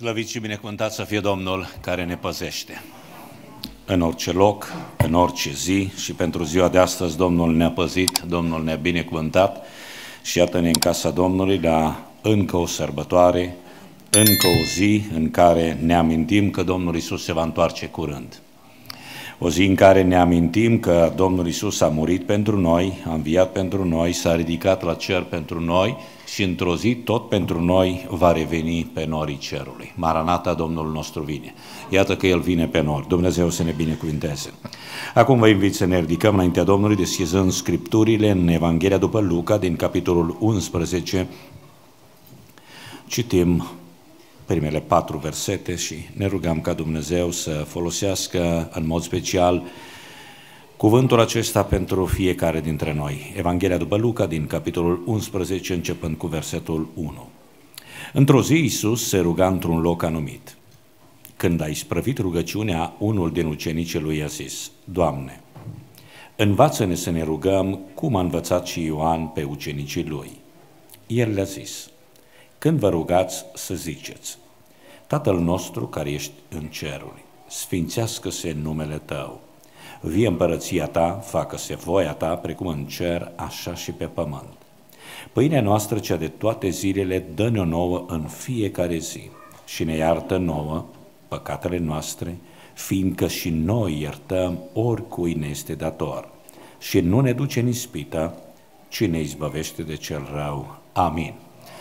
Slăvit și binecuvântat să fie Domnul care ne păzește. În orice loc, în orice zi și pentru ziua de astăzi Domnul ne-a păzit, Domnul ne-a binecuvântat și iată-ne în casa Domnului la încă o sărbătoare, încă o zi în care ne amintim că Domnul Iisus se va întoarce curând. O zi în care ne amintim că Domnul Iisus a murit pentru noi, a înviat pentru noi, s-a ridicat la cer pentru noi și într-o zi tot pentru noi va reveni pe norii cerului. Maranata, Domnul nostru vine. Iată că El vine pe nori. Dumnezeu să ne binecuvinteze. Acum vă invit să ne ridicăm înaintea Domnului, deschizând Scripturile în Evanghelia după Luca, din capitolul 11. Citim primele 4 versete și ne rugăm ca Dumnezeu să folosească în mod special cuvântul acesta pentru fiecare dintre noi. Evanghelia după Luca, din capitolul 11, începând cu versetul 1. Într-o zi Iisus se ruga într-un loc anumit. Când a isprăvit rugăciunea, unul din ucenicii lui i-a zis: Doamne, învață-ne să ne rugăm cum a învățat și Ioan pe ucenicii lui. El le-a zis: când vă rugați să ziceți: Tatăl nostru care ești în ceruri, sfințească-se numele Tău, vie împărăția Ta, facă-se voia Ta, precum în cer, așa și pe pământ. Pâinea noastră, cea de toate zilele, dă-ne-o nouă în fiecare zi și ne iartă nouă păcatele noastre, fiindcă și noi iertăm oricui ne este dator. Și nu ne duce în ispită, ci ne izbăvește de cel rău. Amin.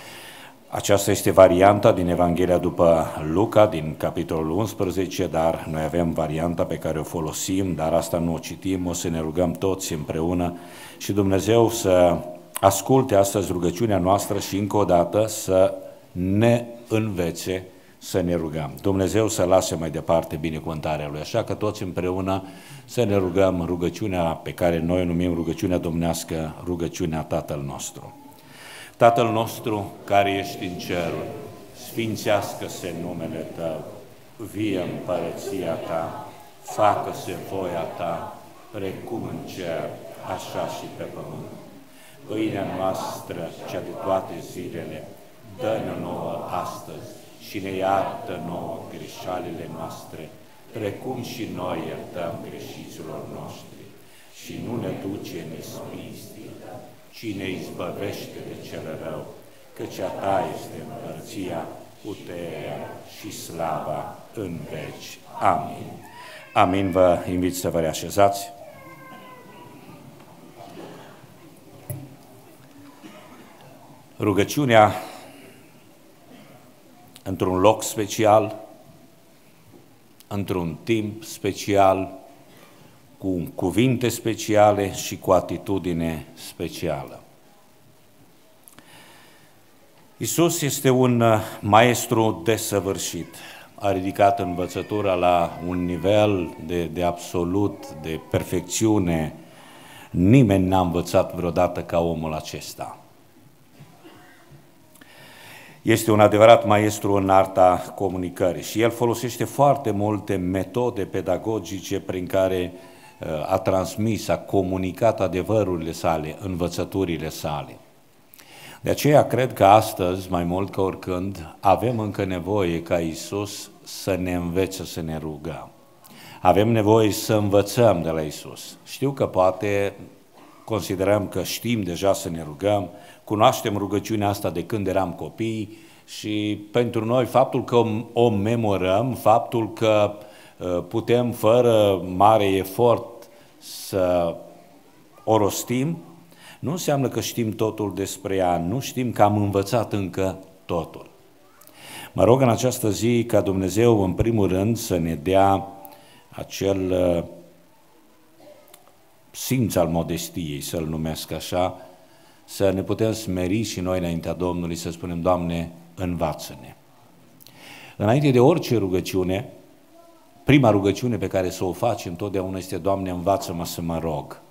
Aceasta este varianta din Evanghelia după Luca, din capitolul 11, dar noi avem varianta pe care o folosim, dar asta nu o citim, o să ne rugăm toți împreună și Dumnezeu să asculte astăzi rugăciunea noastră și încă o dată să ne învețe să ne rugăm. Dumnezeu să lase mai departe binecuvântarea Lui, așa că toți împreună să ne rugăm rugăciunea pe care noi o numim rugăciunea domnească, rugăciunea Tatăl nostru. Tatăl nostru care ești în ceruri, sfințească-se numele Tău, vie împărăția Ta, facă-se voia Ta, precum în cer, așa și pe pământ. Pâinea noastră, cea de toate zilele, dă-ne nouă astăzi și ne iartă nouă greșalile noastre, precum și noi iertăm greșiților noștri. Și nu ne duce în ispită, ci ne izbăvește de cel rău, căci a Ta este împărăția, puterea și slava în veci. Amin. Amin. Vă invit să vă reașezați. Rugăciunea într-un loc special, într-un timp special, cu cuvinte speciale și cu atitudine specială. Iisus este un maestru desăvârșit. A ridicat învățătura la un nivel de absolut, de perfecțiune. Nimeni n-a învățat vreodată ca omul acesta. Este un adevărat maestru în arta comunicării și el folosește foarte multe metode pedagogice prin care a transmis, a comunicat adevărurile sale, învățăturile sale. De aceea cred că astăzi, mai mult ca oricând, avem încă nevoie ca Iisus să ne învețe să ne rugăm. Avem nevoie să învățăm de la Iisus. Știu că poate considerăm că știm deja să ne rugăm, cunoaștem rugăciunea asta de când eram copii și pentru noi faptul că o memorăm, faptul că putem fără mare efort să o rostim, nu înseamnă că știm totul despre ea, nu știm că am învățat încă totul. Mă rog în această zi ca Dumnezeu în primul rând să ne dea acel simț al modestiei, să-l numesc așa, să ne putem smeri și noi înaintea Domnului, să spunem: Doamne, învață-ne. Înainte de orice rugăciune, prima rugăciune pe care să o faci întotdeauna este: Doamne, învață-mă să mă rog.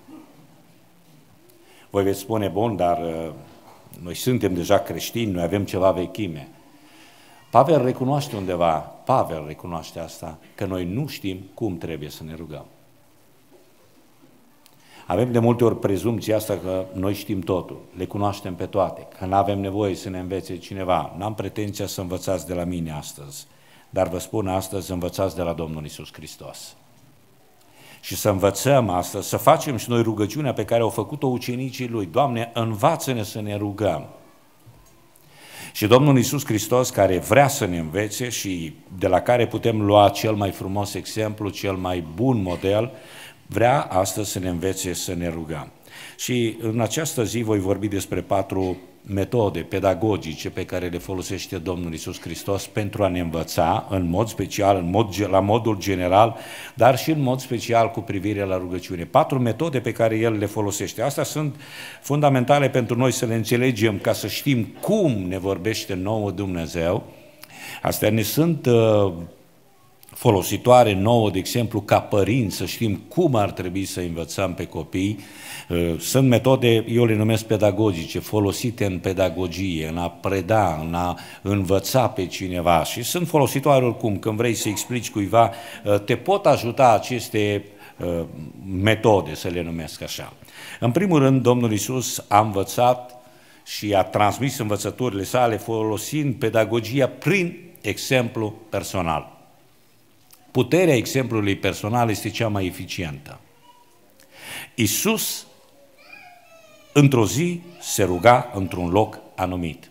Voi veți spune: bun, dar noi suntem deja creștini, noi avem ceva vechime. Pavel recunoaște undeva, Pavel recunoaște asta, că noi nu știm cum trebuie să ne rugăm. Avem de multe ori prezumția asta că noi știm totul, le cunoaștem pe toate, că nu avem nevoie să ne învețe cineva. N-am pretenția să învățați de la mine astăzi, dar vă spun astăzi, învățați de la Domnul Iisus Hristos. Și să învățăm astăzi, să facem și noi rugăciunea pe care au făcut-o ucenicii Lui. Doamne, învață-ne să ne rugăm. Și Domnul Iisus Hristos, care vrea să ne învețe și de la care putem lua cel mai frumos exemplu, cel mai bun model, vrea astăzi să ne învețe să ne rugăm. Și în această zi voi vorbi despre 4 metode pedagogice pe care le folosește Domnul Iisus Hristos pentru a ne învăța, în mod special, la modul general, dar și în mod special cu privire la rugăciune. 4 metode pe care El le folosește. Astea sunt fundamentale pentru noi să le înțelegem, ca să știm cum ne vorbește nouă Dumnezeu. Astea ne sunt folositoare nouă, de exemplu, ca părinți, să știm cum ar trebui să învățăm pe copii. Sunt metode, eu le numesc pedagogice, folosite în pedagogie, în a preda, în a învăța pe cineva și sunt folositoare oricum. Când vrei să explici cuiva, te pot ajuta aceste metode, să le numesc așa. În primul rând, Domnul Iisus a învățat și a transmis învățăturile sale folosind pedagogia prin exemplu personal. Puterea exemplului personal este cea mai eficientă. Iisus, într-o zi, se ruga într-un loc anumit.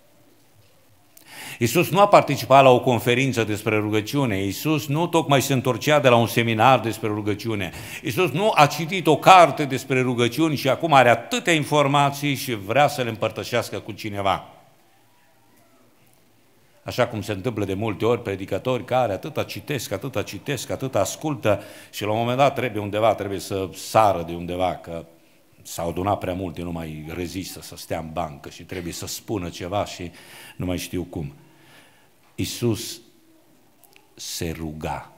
Iisus nu a participat la o conferință despre rugăciune, Iisus nu tocmai se întorcea de la un seminar despre rugăciune, Iisus nu a citit o carte despre rugăciuni și acum are atâtea informații și vrea să le împărtășească cu cineva. Așa cum se întâmplă de multe ori, predicatori care atâta citesc, atâta ascultă și la un moment dat trebuie să sară de undeva, că s-au adunat prea multe, nu mai rezistă să stea în bancă și trebuie să spună ceva și nu mai știu cum. Iisus se ruga.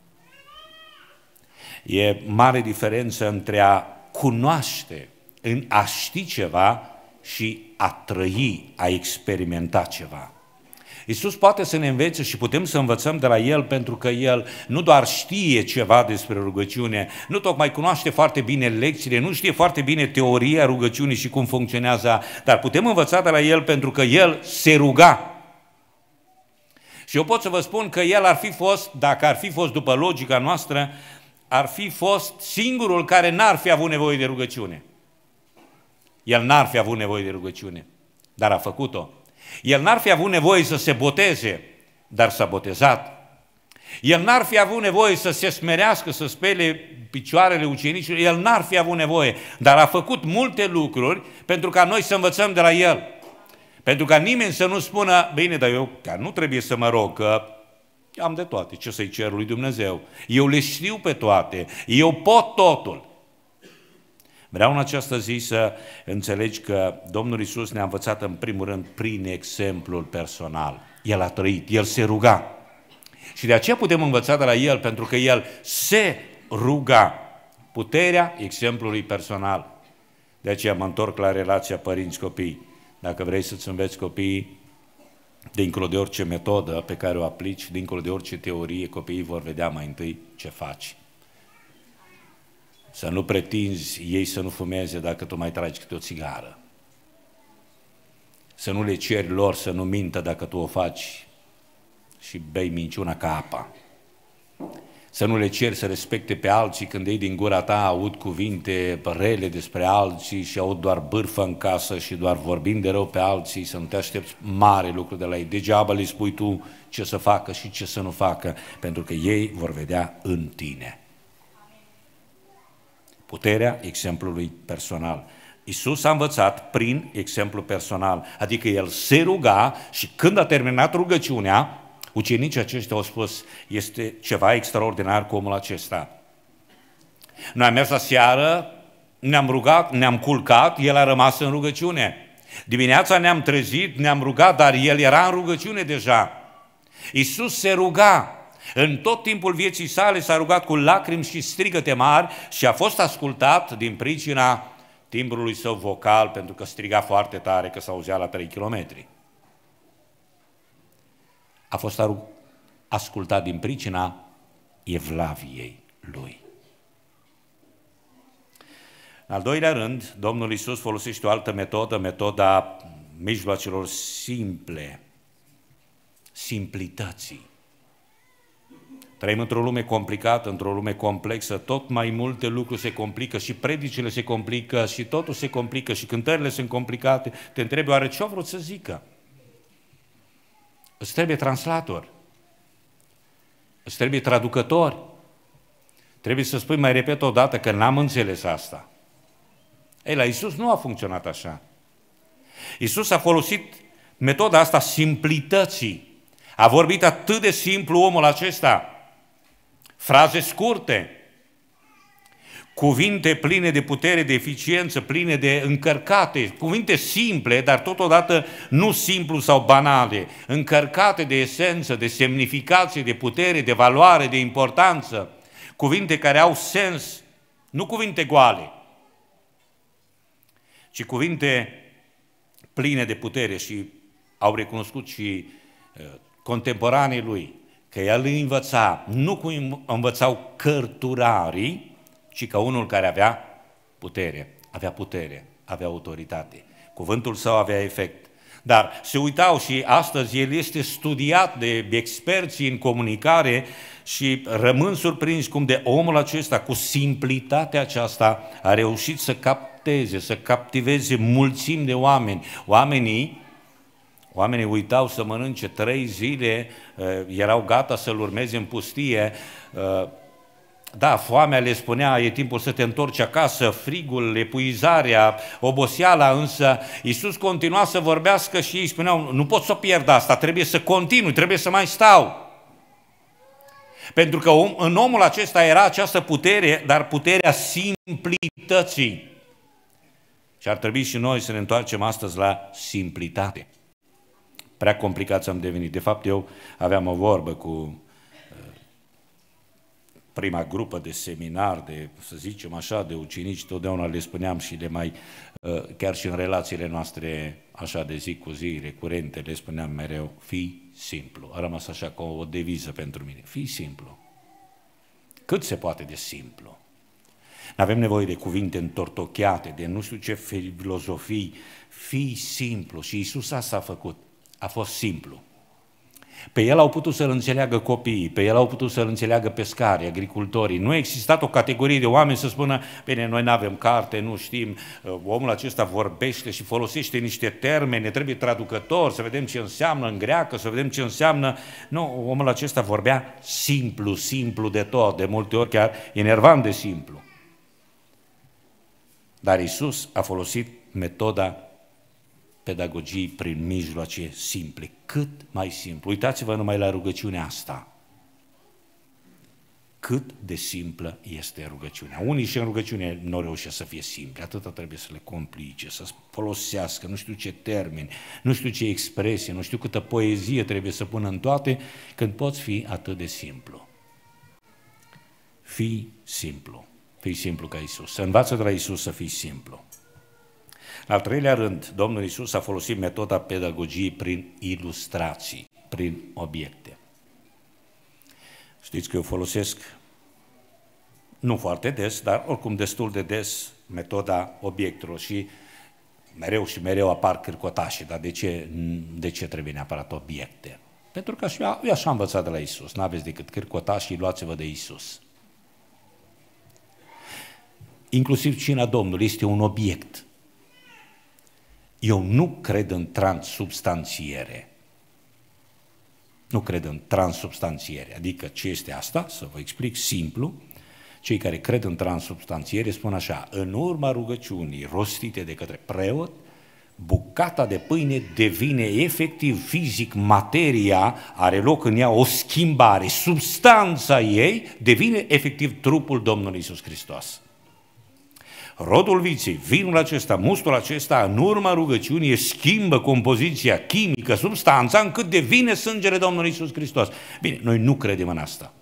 E mare diferență între a cunoaște, în a ști ceva și a trăi, a experimenta ceva. Iisus poate să ne învețe și putem să învățăm de la El pentru că El nu doar știe ceva despre rugăciune, nu tocmai cunoaște foarte bine lecțiile, nu știe foarte bine teoria rugăciunii și cum funcționează, dar putem învăța de la El pentru că El se ruga. Și eu pot să vă spun că El ar fi fost, dacă ar fi fost după logica noastră, ar fi fost singurul care n-ar fi avut nevoie de rugăciune. El n-ar fi avut nevoie de rugăciune, dar a făcut-o. El n-ar fi avut nevoie să se boteze, dar s-a botezat. El n-ar fi avut nevoie să se smerească, să spele picioarele ucenicilor, el n-ar fi avut nevoie, dar a făcut multe lucruri pentru ca noi să învățăm de la El. Pentru ca nimeni să nu spună, bine, dar eu chiar nu trebuie să mă rog, că am de toate, ce să-i cer lui Dumnezeu? Eu le știu pe toate, eu pot totul. Vreau în această zi să înțelegi că Domnul Iisus ne-a învățat în primul rând prin exemplul personal. El a trăit, El se ruga. Și de aceea putem învăța de la El, pentru că El se ruga. Puterea exemplului personal. De aceea mă întorc la relația părinți-copii. Dacă vrei să-ți înveți copiii, dincolo de orice metodă pe care o aplici, dincolo de orice teorie, copiii vor vedea mai întâi ce faci. Să nu pretinzi ei să nu fumeze dacă tu mai tragi câte o țigară. Să nu le ceri lor să nu mintă dacă tu o faci și bei minciuna ca apa. Să nu le ceri să respecte pe alții când ei din gura ta aud cuvinte rele despre alții și aud doar bârfă în casă și doar vorbind de rău pe alții, să nu te aștepți mare lucru de la ei. Degeaba le spui tu ce să facă și ce să nu facă, pentru că ei vor vedea în tine. Puterea exemplului personal. Iisus a învățat prin exemplu personal, adică El se ruga și când a terminat rugăciunea, ucenicii aceștia au spus, este ceva extraordinar cu omul acesta. Noi am mers la seară, ne-am rugat, ne-am culcat, El a rămas în rugăciune. Dimineața ne-am trezit, ne-am rugat, dar El era în rugăciune deja. Iisus se ruga. În tot timpul vieții sale s-a rugat cu lacrimi și strigăte mari și a fost ascultat din pricina timbrului său vocal, pentru că striga foarte tare, că s-auzea la 3 kilometri. A fost ascultat din pricina evlaviei lui. În al doilea rând, Domnul Iisus folosește o altă metodă, metoda mijloacelor simple, simplității. Trăim într-o lume complicată, într-o lume complexă, tot mai multe lucruri se complică și predicile se complică și totul se complică și cântările sunt complicate. Te întrebi, oare ce-o vrut să zică? Îți trebuie translator, îți trebuie traducători. Trebuie să spui, mai repet o dată, că n-am înțeles asta. Ei, la Iisus nu a funcționat așa. Iisus a folosit metoda asta simplității. A vorbit atât de simplu omul acesta. Fraze scurte, cuvinte pline de putere, de eficiență, pline de încărcate, cuvinte simple, dar totodată nu simplu sau banale, încărcate de esență, de semnificație, de putere, de valoare, de importanță, cuvinte care au sens, nu cuvinte goale, ci cuvinte pline de putere. Și au recunoscut și contemporanii lui că el îi învăța, nu cum învățau cărturarii, ci ca unul care avea putere, avea autoritate. Cuvântul său avea efect. Dar se uitau și astăzi el este studiat de experții în comunicare și rămân surprinși cum de omul acesta, cu simplitatea aceasta, a reușit să capteze, să captiveze mulțimi de oameni. Oamenii uitau să mănânce 3 zile, erau gata să-l urmeze în pustie. Da, foamea le spunea, e timpul să te întorci acasă, frigul, epuizarea, oboseala, însă Iisus continua să vorbească și ei spuneau, nu pot să pierd asta, trebuie să continui, trebuie să mai stau. Pentru că în omul acesta era această putere, dar puterea simplității. Și ar trebui și noi să ne întoarcem astăzi la simplitate. Prea complicați am devenit. De fapt, eu aveam o vorbă cu prima grupă de seminar, de, să zicem așa, de ucenici, totdeauna le spuneam și le mai, chiar și în relațiile noastre, așa de zi cu zi, recurente, le spuneam mereu, fii simplu. A rămas așa ca o deviză pentru mine, fii simplu. Cât se poate de simplu. N-avem nevoie de cuvinte întortocheate, de nu știu ce filozofii, fii simplu. Și Iisus asta a făcut, a fost simplu. Pe el au putut să-l înțeleagă copiii, pe el au putut să-l înțeleagă pescarii, agricultorii. Nu a existat o categorie de oameni să spună, bine, noi nu avem carte, nu știm, omul acesta vorbește și folosește niște termeni, ne trebuie traducător, să vedem ce înseamnă în greacă, să vedem ce înseamnă. Nu, omul acesta vorbea simplu, simplu de tot, de multe ori chiar enervant de simplu. Dar Iisus a folosit metoda pedagogiei prin mijloace simple, cât mai simplu. Uitați-vă numai la rugăciunea asta. Cât de simplă este rugăciunea. Unii și în rugăciune nu reușesc să fie simple, atâta trebuie să le complice, să folosească, nu știu ce termeni, nu știu ce expresie, nu știu câtă poezie trebuie să pună în toate, când poți fi atât de simplu. Fii simplu. Fii simplu ca Iisus. Să învață de la Iisus să fii simplu. În al treilea rând, Domnul Iisus a folosit metoda pedagogiei prin ilustrații, prin obiecte. Știți că eu folosesc, nu foarte des, dar oricum destul de des, metoda obiectelor și mereu apar cârcotașii. Dar de ce trebuie neapărat obiecte? Pentru că eu așa am învățat de la Iisus. N-aveți decât cârcotașii, luați-vă de Iisus. Inclusiv cina Domnului este un obiect. Eu nu cred în transubstanțiere. Nu cred în transubstanțiere. Adică ce este asta? Să vă explic simplu. Cei care cred în transubstanțiere spun așa, în urma rugăciunii rostite de către preot, bucata de pâine devine efectiv fizic materia, are loc în ea o schimbare, substanța ei devine efectiv trupul Domnului Iisus Hristos. Rodul viței, vinul acesta, mustul acesta, în urma rugăciunii, schimbă compoziția chimică, substanța, încât devine sângele Domnului Iisus Hristos. Bine, noi nu credem în asta.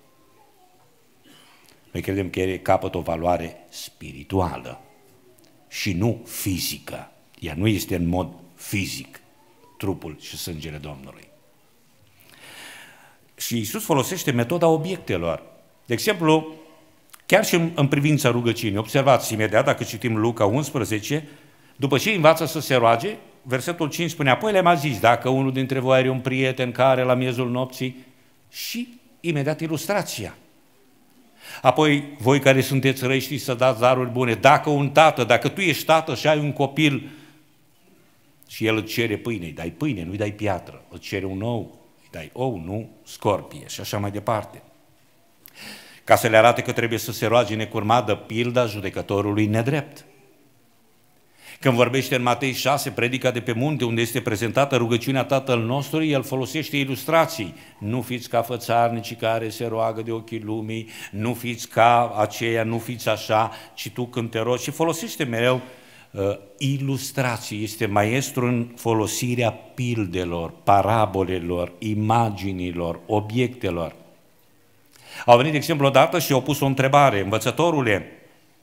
Noi credem că el capătă o valoare spirituală și nu fizică. Ea nu este în mod fizic, trupul și sângele Domnului. Și Iisus folosește metoda obiectelor. De exemplu, Chiar și în privința rugăciunii. Observați imediat, dacă citim Luca 11, după ce învață să se roage, versetul 5 spune, apoi le-am zis, dacă unul dintre voi are un prieten care la miezul nopții, și imediat ilustrația. Apoi, voi care sunteți răi știți să dați daruri bune. Dacă un tată, dacă tu ești tată și ai un copil și el îți cere pâine, îi dai pâine, nu îi dai piatră. Îți cere un ou, îi dai ou, nu scorpie și așa mai departe. Ca să le arate că trebuie să se roage necurmat de pilda judecătorului nedrept. Când vorbește în Matei 6, predica de pe munte, unde este prezentată rugăciunea Tatăl nostru, el folosește ilustrații. Nu fiți ca fățarnicii care se roagă de ochii lumii, nu fiți ca aceia, nu fiți așa, ci tu când te rogi. Și folosește mereu ilustrații. Este maestru în folosirea pildelor, parabolelor, imaginilor, obiectelor. Au venit, de exemplu, odată și au pus o întrebare. Învățătorule,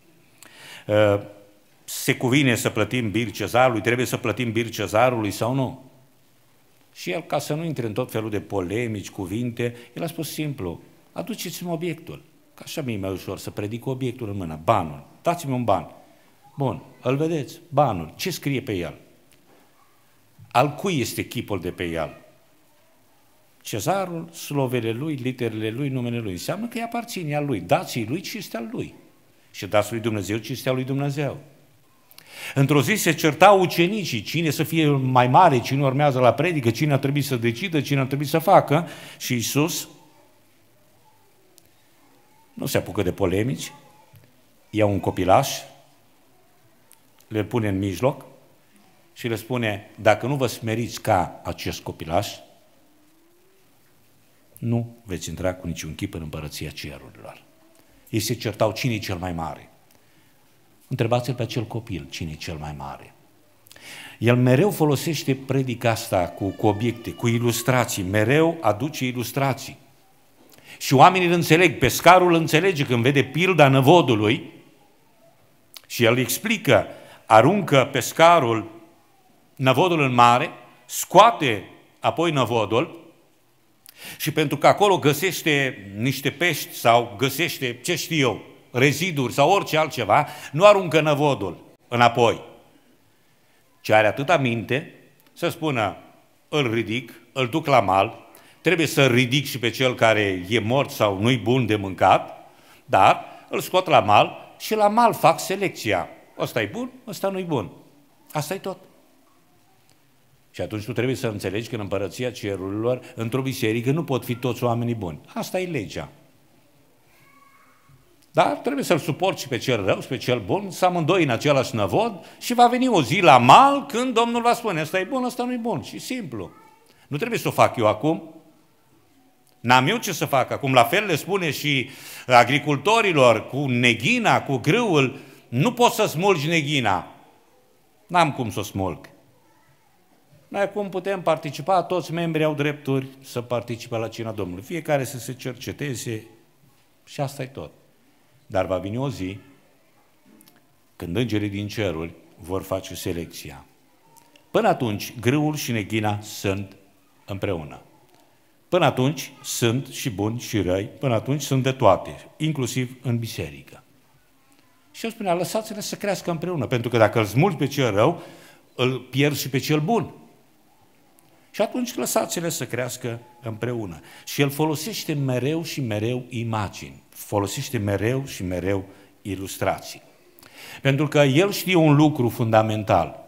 se cuvine să plătim bir cezarului, trebuie să plătim bir cezarului sau nu? Și el, ca să nu intre în tot felul de polemici, cuvinte, el a spus simplu, aduceți-mi obiectul. Că așa mi-e mai ușor să predic obiectul în mână, banul. Dați-mi un ban. Bun, îl vedeți, banul. Ce scrie pe el? Al cui este chipul de pe el? Cezarul, slovele lui, literele lui, numele lui. Înseamnă că îi aparține al lui. Dați-i lui cinstea lui. Și dați lui Dumnezeu cinstea lui Dumnezeu. Într-o zi se certau ucenicii, cine să fie mai mare, cine urmează la predică, cine ar trebui să decidă, cine ar trebui să facă. Și Iisus nu se apucă de polemici, ia un copilaș, le pune în mijloc și le spune, dacă nu vă smeriți ca acest copilaș, nu veți intra cu niciun chip în împărăția cerurilor. Ei se certau cine e cel mai mare. Întrebați-l pe acel copil, cine e cel mai mare. El mereu folosește predica asta cu obiecte, cu ilustrații, mereu aduce ilustrații. Și oamenii îl înțeleg, pescarul îl înțelege când vede pilda năvodului și el explică, aruncă pescarul năvodul în mare, scoate apoi năvodul și pentru că acolo găsește niște pești sau găsește, ce știu eu, reziduri sau orice altceva, nu aruncă năvodul înapoi, ci are atâta minte să spună, îl ridic, îl duc la mal, trebuie să ridic și pe cel care e mort sau nu-i bun de mâncat, dar îl scot la mal și la mal fac selecția. Ăsta e bun, ăsta nu-i bun. Asta e tot. Și atunci tu trebuie să înțelegi că în împărăția cerurilor, într-o biserică, nu pot fi toți oamenii buni. Asta e legea. Dar trebuie să-l suporți și pe cel rău și pe cel bun, să amândoi în același năvod și va veni o zi la mal când Domnul va spune, ăsta e bun, ăsta nu e bun. Și simplu. Nu trebuie să o fac eu acum. N-am eu ce să fac acum. La fel le spune și agricultorilor cu neghina, cu grâul, nu poți să smulgi neghina. N-am cum să o smulg. Noi acum putem participa, toți membrii au drepturi să participe la cina Domnului. Fiecare să se cerceteze și asta e tot. Dar va veni o zi când îngerii din ceruri vor face selecția. Până atunci, grâul și neghina sunt împreună. Până atunci sunt și buni și răi, până atunci sunt de toate, inclusiv în biserică. Și eu spunea, lăsați-le să crească împreună, pentru că dacă îl smulgi pe cel rău, îl pierzi și pe cel bun. Și atunci lăsați-le să crească împreună. Și el folosește mereu și mereu imagini, folosește mereu și mereu ilustrații. Pentru că el știe un lucru fundamental.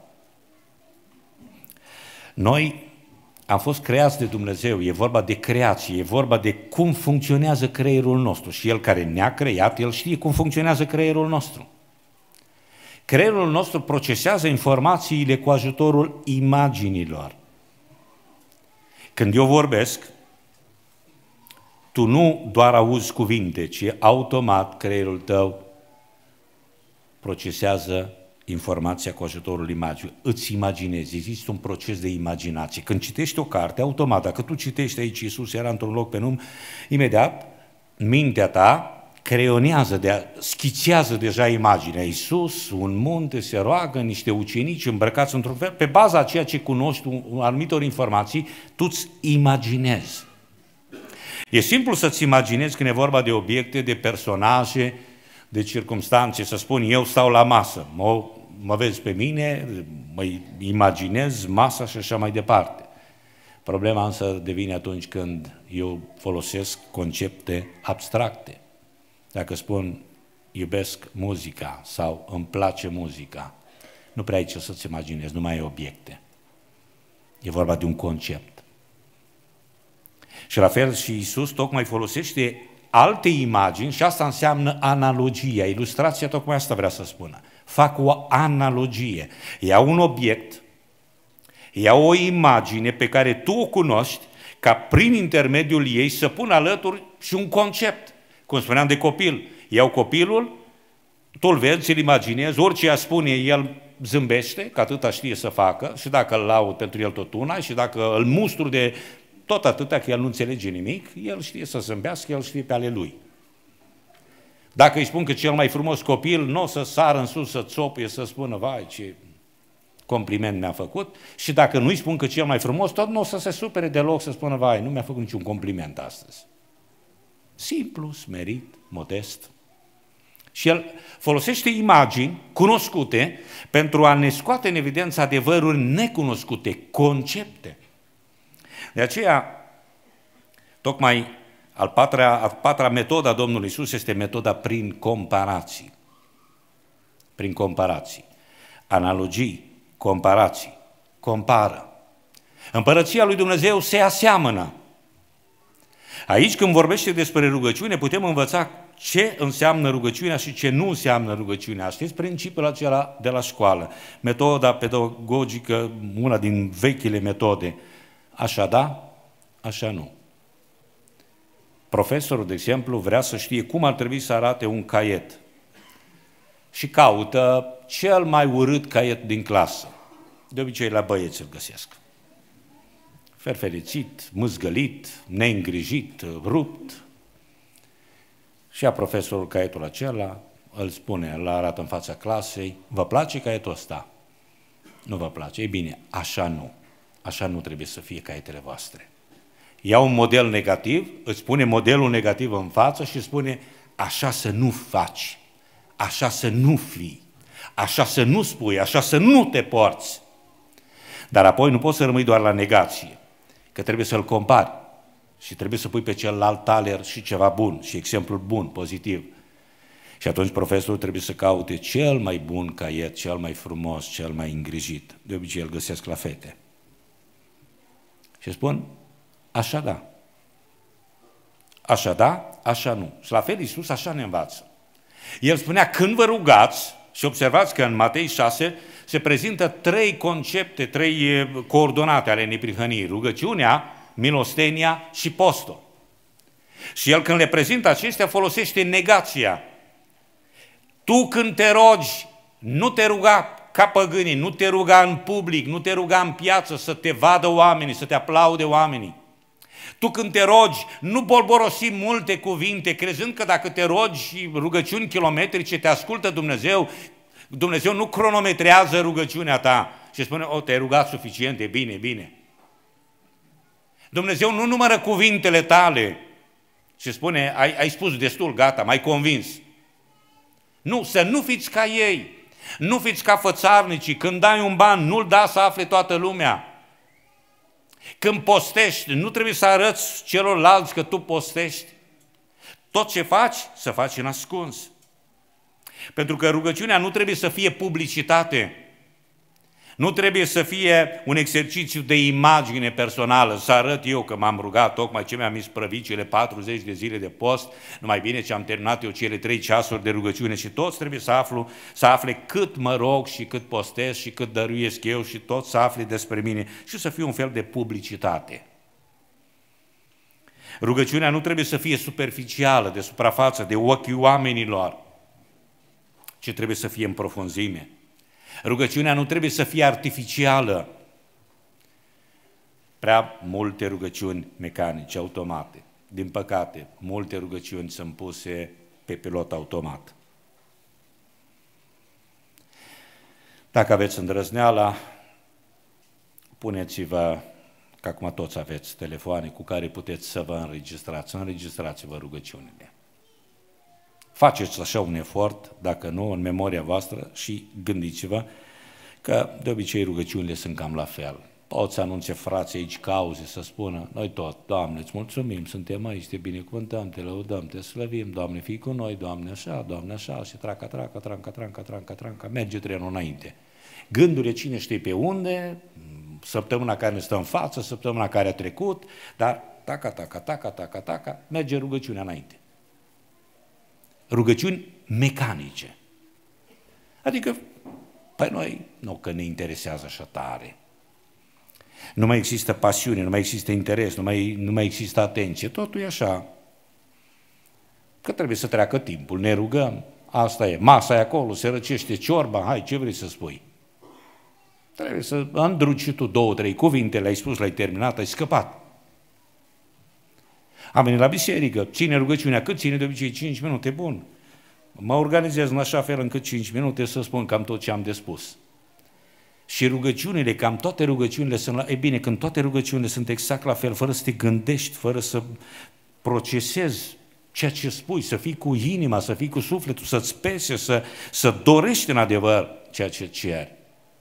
Noi am fost creați de Dumnezeu, e vorba de creație, e vorba de cum funcționează creierul nostru. Și el care ne-a creat, el știe cum funcționează creierul nostru. Creierul nostru procesează informațiile cu ajutorul imaginilor. Când eu vorbesc, tu nu doar auzi cuvinte, ci automat creierul tău procesează informația cu ajutorul imaginii. Îți imaginezi, există un proces de imaginație. Când citești o carte, automat, dacă tu citești aici, Iisus era într-un loc pe nume, imediat mintea ta creionează, schițează deja imaginea. Iisus, un munte, se roagă, niște ucenici îmbrăcați într-un fel, pe baza a ceea ce cunoști, anumitor informații, tu îți imaginezi. E simplu să-ți imaginezi când e vorba de obiecte, de personaje, de circumstanțe, să spun, eu stau la masă, mă vezi pe mine, mă imaginez masa și așa mai departe. Problema însă devine atunci când eu folosesc concepte abstracte. Dacă spun iubesc muzica sau îmi place muzica, nu prea ai ce să-ți imaginezi, nu mai ai obiecte. E vorba de un concept. Și la fel și Iisus tocmai folosește alte imagini și asta înseamnă analogia. Ilustrația tocmai asta vrea să spună. Fac o analogie. Ia un obiect, ia o imagine pe care tu o cunoști, ca prin intermediul ei să pun alături și un concept. Cum spuneam de copil, iau copilul, tu îl vezi, îl imaginezi, orice ea spune, el zâmbește, că atâta știe să facă, și dacă îl laud pentru el tot una, și dacă îl mustru de tot atâta, că el nu înțelege nimic, el știe să zâmbească, el știe pe ale lui. Dacă îi spun că cel mai frumos copil, nu o să sară în sus, să țopie, să spună, vai, ce compliment mi-a făcut, și dacă nu îi spun că cel mai frumos, tot nu o să se supere deloc, să spună, vai, nu mi-a făcut niciun compliment astăzi. Simplu, smerit, modest. Și el folosește imagini cunoscute pentru a ne scoate în evidență adevăruri necunoscute, concepte. De aceea, tocmai a patra metodă a Domnului Iisus este metoda prin comparații. Prin comparații. Analogii, comparații. Compară. Împărăția lui Dumnezeu se aseamănă. Aici, când vorbește despre rugăciune, putem învăța ce înseamnă rugăciunea și ce nu înseamnă rugăciunea. Știți principiul acela de la școală, metoda pedagogică, una din vechile metode. Așa da, așa nu. Profesorul, de exemplu, vrea să știe cum ar trebui să arate un caiet și caută cel mai urât caiet din clasă. De obicei la băieți îl găsesc. Ferferițit, mâzgălit, neîngrijit, rupt. Și ia profesorul caietul acela, îl spune, îl arată în fața clasei, vă place caietul ăsta? Nu vă place? Ei bine, așa nu. Așa nu trebuie să fie caietele voastre. Ia un model negativ, îți pune modelul negativ în față și spune, așa să nu faci, așa să nu fii, așa să nu spui, așa să nu te porți. Dar apoi nu poți să rămâi doar la negație, că trebuie să-l compari și trebuie să pui pe celălalt taler și ceva bun și exemplul bun, pozitiv. Și atunci profesorul trebuie să caute cel mai bun caiet, cel mai frumos, cel mai îngrijit. De obicei îl găsesc la fete. Și spun, așa da. Așa da, așa nu. Și la fel Iisus așa ne învață. El spunea, când vă rugați, și observați că în Matei 6 se prezintă 3 concepte, 3 coordonate ale neprihănirii. Rugăciunea, milostenia și postul. Și el când le prezintă acestea folosește negația. Tu când te rogi, nu te ruga ca păgânii, nu te ruga în public, nu te ruga în piață să te vadă oamenii, să te aplaude oamenii. Tu când te rogi, nu bolborosi multe cuvinte, crezând că dacă te rogi rugăciuni kilometrice, te ascultă Dumnezeu, Dumnezeu nu cronometrează rugăciunea ta și spune, te-ai rugat suficient, e bine, bine. Dumnezeu nu numără cuvintele tale și spune, ai spus destul, gata, m-ai convins. Nu, să nu fiți ca ei, nu fiți ca fățarnicii, când dai un ban, nu-l da să afle toată lumea. Când postești, nu trebuie să arăți celorlalți că tu postești. Tot ce faci, să faci în ascuns. Pentru că rugăciunea nu trebuie să fie publicitate. Nu trebuie să fie un exercițiu de imagine personală, să arăt eu că m-am rugat tocmai ce mi-am isprăvit cele 40 de zile de post, numai bine ce am terminat eu cele 3 ceasuri de rugăciune și toți trebuie să afle cât mă rog și cât postez și cât dăruiesc eu și toți să afle despre mine și să fie un fel de publicitate. Rugăciunea nu trebuie să fie superficială, de suprafață, de ochii oamenilor, ci trebuie să fie în profunzime. Rugăciunea nu trebuie să fie artificială. Prea multe rugăciuni mecanice, automate. Din păcate, multe rugăciuni sunt puse pe pilot automat. Dacă aveți îndrăzneala, puneți-vă, că acum toți aveți telefoane cu care puteți să vă înregistrați. Înregistrați-vă rugăciunile. Faceți așa un efort, dacă nu, în memoria voastră și gândiți-vă că de obicei rugăciunile sunt cam la fel. Pot să anunțe frații aici cauze, să spună, noi tot, Doamne, îți mulțumim, suntem aici, te binecuvântăm, te lăudăm, te slăvim, Doamne, fii cu noi, Doamne, așa, și tranca, merge trenul înainte. Gândurile cine știe pe unde, săptămâna care ne stă în față, săptămâna care a trecut, dar taca, merge rugăciunea înainte. Rugăciuni mecanice. Adică, pe noi, nu că ne interesează așa tare. Nu mai există pasiune, nu mai există interes, nu mai există atenție. Totul e așa. Că trebuie să treacă timpul, ne rugăm, asta e, masa e acolo, se răcește ciorba, hai, ce vrei să spui? Trebuie să îndruci și tu 2-3 cuvinte, le-ai spus, le-ai terminat, ai scăpat. Am venit la biserică, ține rugăciunea, cât ține de obicei? 5 minute, bun. Mă organizez în așa fel încât 5 minute să spun cam tot ce am de spus. Și rugăciunile, cam toate rugăciunile sunt la... E bine, când toate rugăciunile sunt exact la fel, fără să te gândești, fără să procesezi ceea ce spui, să fii cu inima, să fii cu sufletul, să-ți pese, să dorești în adevăr ceea ce ceri.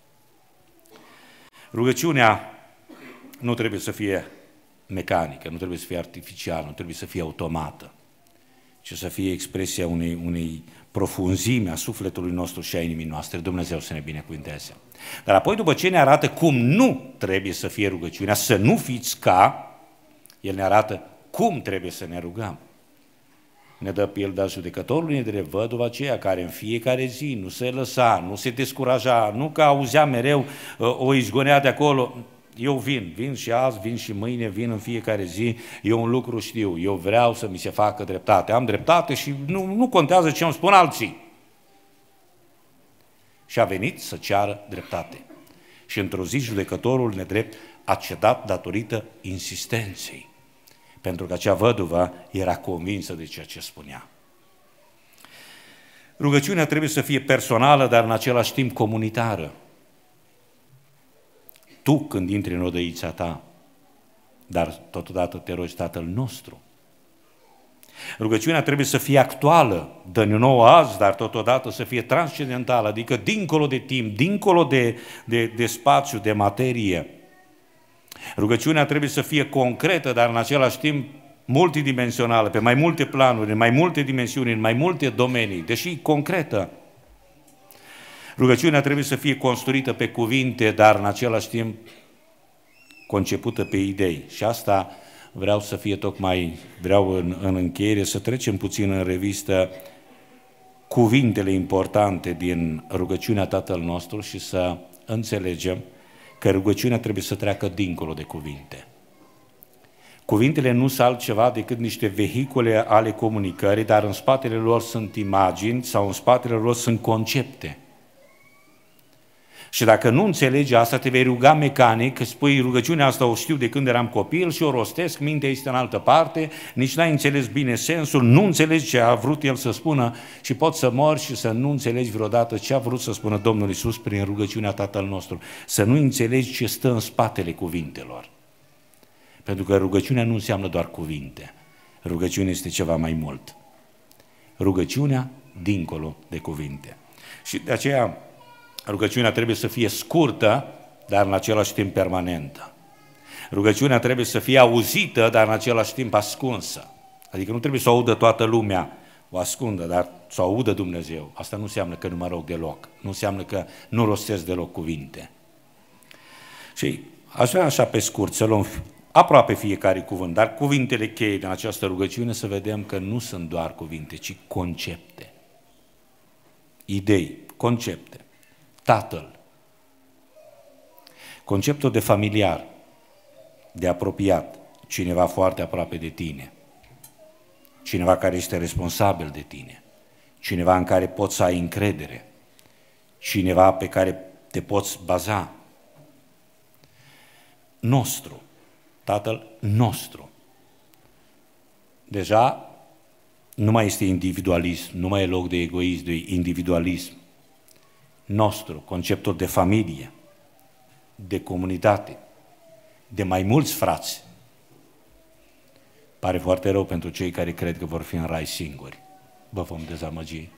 Rugăciunea nu trebuie să fie mecanică, nu trebuie să fie artificială, nu trebuie să fie automată, ci să fie expresia unei profunzime a sufletului nostru și a inimii noastre. Dumnezeu să ne binecuvânteze. Dar apoi, după ce ne arată cum nu trebuie să fie rugăciunea, să nu fiți ca, El ne arată cum trebuie să ne rugăm. Ne dă pilda judecătorului de văduva aceea care în fiecare zi nu se lăsa, nu se descuraja, nu că auzea mereu o izgonea de acolo. Eu vin și azi, vin și mâine, vin în fiecare zi, eu un lucru știu, eu vreau să mi se facă dreptate, am dreptate și nu contează ce îmi spun alții. Și a venit să ceară dreptate. Și într-o zi judecătorul nedrept a cedat datorită insistenței, pentru că acea văduvă era convinsă de ceea ce spunea. Rugăciunea trebuie să fie personală, dar în același timp comunitară. Tu când intri în odăița ta, dar totodată te rogi Tatăl nostru. Rugăciunea trebuie să fie actuală, dă-ne nouă azi, dar totodată să fie transcendentală, adică dincolo de timp, dincolo de spațiu, de materie. Rugăciunea trebuie să fie concretă, dar în același timp multidimensională, pe mai multe planuri, în mai multe dimensiuni, în mai multe domenii, deși concretă. Rugăciunea trebuie să fie construită pe cuvinte, dar în același timp concepută pe idei. Și asta vreau în încheiere să trecem puțin în revistă cuvintele importante din rugăciunea Tatăl nostru și să înțelegem că rugăciunea trebuie să treacă dincolo de cuvinte. Cuvintele nu sunt altceva decât niște vehicule ale comunicării, dar în spatele lor sunt imagini sau în spatele lor sunt concepte. Și dacă nu înțelegi asta, te vei ruga mecanic, că spui rugăciunea asta o știu de când eram copil și o rostesc, mintea este în altă parte, nici n-ai înțeles bine sensul, nu înțelegi ce a vrut El să spună și poți să mori și să nu înțelegi vreodată ce a vrut să spună Domnul Iisus prin rugăciunea Tatăl nostru, să nu înțelegi ce stă în spatele cuvintelor. Pentru că rugăciunea nu înseamnă doar cuvinte, rugăciunea este ceva mai mult. Rugăciunea dincolo de cuvinte. Și de aceea rugăciunea trebuie să fie scurtă, dar în același timp permanentă. Rugăciunea trebuie să fie auzită, dar în același timp ascunsă. Adică nu trebuie să o audă toată lumea, o ascundă, dar să o audă Dumnezeu. Asta nu înseamnă că nu mă rog deloc, nu înseamnă că nu rostesc deloc cuvinte. Și aș vrea așa pe scurt să luăm aproape fiecare cuvânt, dar cuvintele cheie din această rugăciune să vedem că nu sunt doar cuvinte, ci concepte, idei, concepte. Tatăl, conceptul de familiar, de apropiat, cineva foarte aproape de tine, cineva care este responsabil de tine, cineva în care poți să ai încredere, cineva pe care te poți baza. Nostru, Tatăl nostru. Deja nu mai este individualism, nu mai e loc de egoism, de individualism. Nostru, conceptul de familie, de comunitate, de mai mulți frați. Pare foarte rău pentru cei care cred că vor fi în rai singuri. vă vom dezamăgi.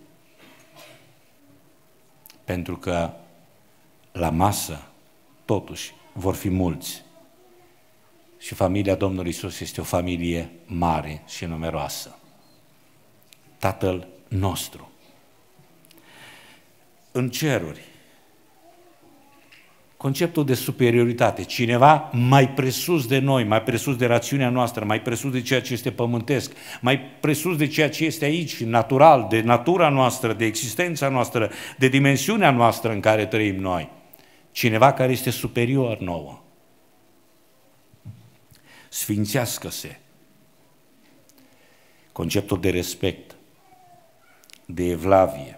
Pentru că la masă, totuși, vor fi mulți. Și familia Domnului Iisus este o familie mare și numeroasă. Tatăl nostru. În ceruri, conceptul de superioritate, cineva mai presus de noi, mai presus de rațiunea noastră, mai presus de ceea ce este pământesc, mai presus de ceea ce este aici, natural, de natura noastră, de existența noastră, de dimensiunea noastră în care trăim noi. Cineva care este superior nouă. Sfințească-se. Conceptul de respect, de evlavie,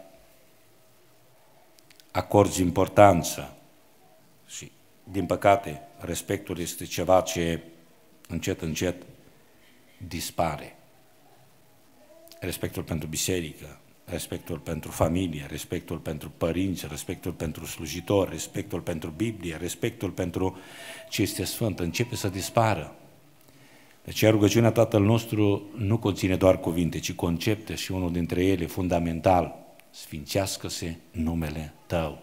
acorzi importanță și, din păcate, respectul este ceva ce încet, încet dispare. Respectul pentru biserică, respectul pentru familie, respectul pentru părinți, respectul pentru slujitori, respectul pentru Biblie, respectul pentru ce este sfânt, începe să dispară. De aceea rugăciunea Tatăl nostru nu conține doar cuvinte, ci concepte și unul dintre ele, fundamental, sfințească-se numele Tău.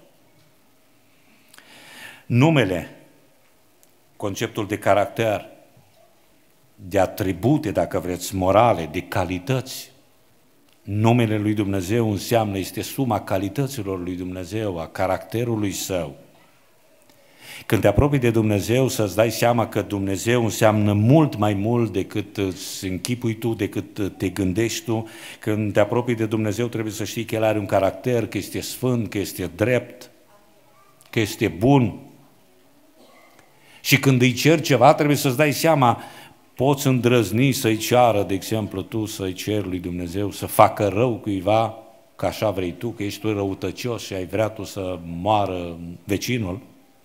Numele, conceptul de caracter, de atribute, dacă vreți, morale, de calități. Numele lui Dumnezeu înseamnă, este suma calităților lui Dumnezeu, a caracterului Său. Când te apropii de Dumnezeu, să-ți dai seama că Dumnezeu înseamnă mult mai mult decât îți închipui tu, decât te gândești tu. Când te apropii de Dumnezeu, trebuie să știi că El are un caracter, că este sfânt, că este drept, că este bun. Și când îi ceri ceva, trebuie să-ți dai seama, poți îndrăzni să-i ceară, de exemplu, tu să-i ceri lui Dumnezeu să facă rău cuiva, că așa vrei tu, că ești tu răutăcios și ai vrea tu să moară vecinul.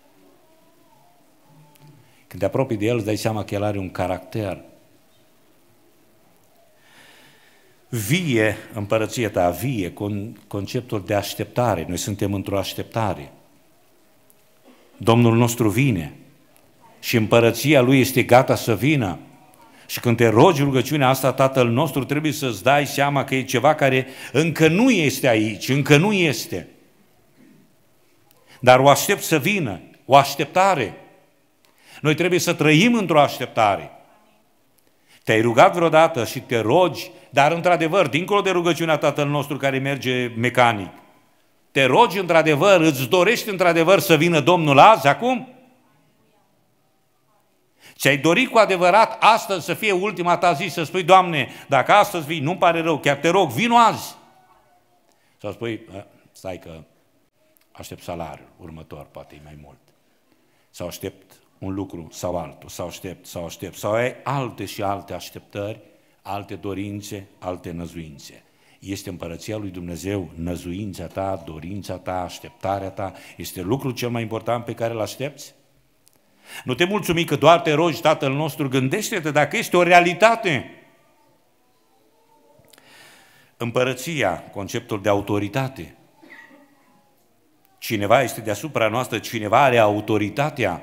Când te apropii de El, îți dai seama că El are un caracter. Vie împărăția Ta, vie, conceptul de așteptare. Noi suntem într-o așteptare. Domnul nostru vine și împărăția Lui este gata să vină. Și când te rogi rugăciunea asta, Tatăl nostru, trebuie să-ți dai seama că e ceva care încă nu este aici, încă nu este. Dar o aștept să vină, o așteptare. Noi trebuie să trăim într-o așteptare. Te-ai rugat vreodată și te rogi, dar într-adevăr, dincolo de rugăciunea Tatăl nostru care merge mecanic, te rogi într-adevăr, îți dorești într-adevăr să vină Domnul azi, acum? Ți-ai dorit cu adevărat astăzi să fie ultima ta zi, să spui, Doamne, dacă astăzi vii, nu-mi pare rău, chiar te rog, vino azi. Sau spui, stai că aștept salariul următor, poate e mai mult. Sau aștept un lucru sau altul, sau ai alte și alte așteptări, alte dorințe, alte năzuințe. Este împărăția lui Dumnezeu, năzuința ta, dorința ta, așteptarea ta, este lucrul cel mai important pe care îl aștepți? Nu te mulțumi că doar te rogi, Tatăl nostru, gândește-te dacă este o realitate. Împărăția, conceptul de autoritate. Cineva este deasupra noastră, cineva are autoritatea.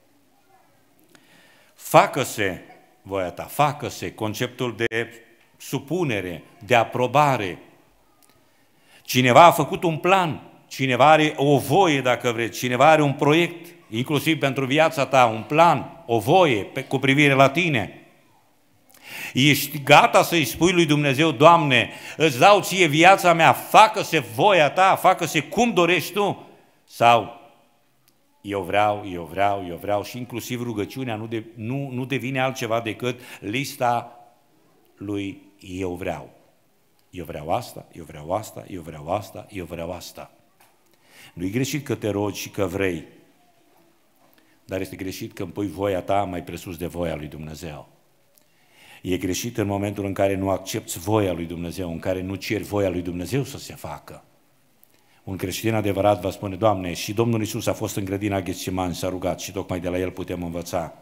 Facă-se voia ta, facă-se, conceptul de supunere, de aprobare. Cineva a făcut un plan, cineva are o voie, dacă vreți, cineva are un proiect, inclusiv pentru viața ta, un plan, o voie cu privire la tine. Ești gata să-i spui lui Dumnezeu, Doamne, îți dau ție viața mea, facă-se voia ta, facă-se cum dorești tu, sau eu vreau și inclusiv rugăciunea nu devine altceva decât lista lui eu vreau. Eu vreau asta, eu vreau asta, eu vreau asta, eu vreau asta. Nu-i greșit că te rogi și că vrei, dar este greșit că împui voia ta mai presus de voia lui Dumnezeu. E greșit în momentul în care nu accepți voia lui Dumnezeu, în care nu ceri voia lui Dumnezeu să se facă. Un creștin adevărat va spune, Doamne, și Domnul Iisus a fost în grădina Ghetsemani, s-a rugat și tocmai de la El putem învăța.